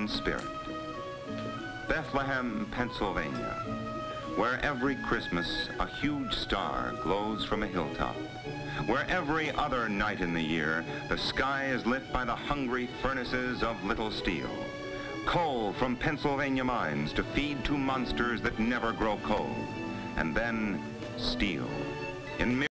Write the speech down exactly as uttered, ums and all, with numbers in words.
spirit. Bethlehem, Pennsylvania, where every Christmas a huge star glows from a hilltop, where every other night in the year the sky is lit by the hungry furnaces of Little Steel. Coal from Pennsylvania mines to feed to monsters that never grow cold, and then steel. In